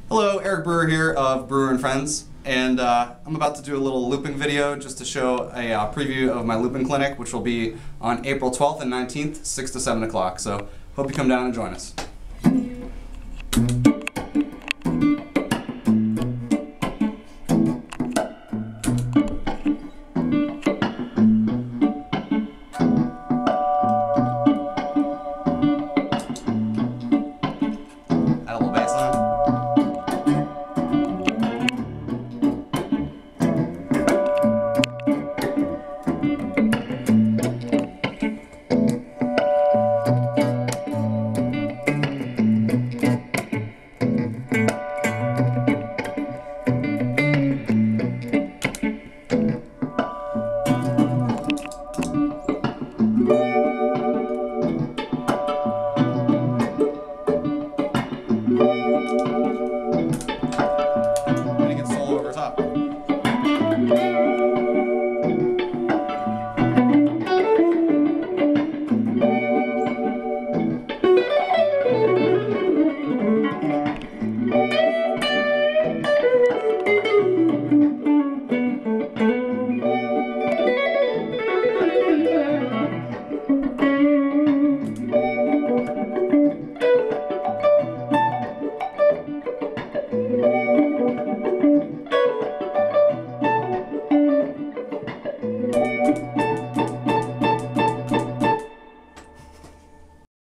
Hello, Eric Brewer here of Brewer and Friends, and I'm about to do a little looping video just to show a preview of my looping clinic, which will be on April 12th and 19th, 6 to 7 o'clock. So hope you come down and join us. Add a little bass line.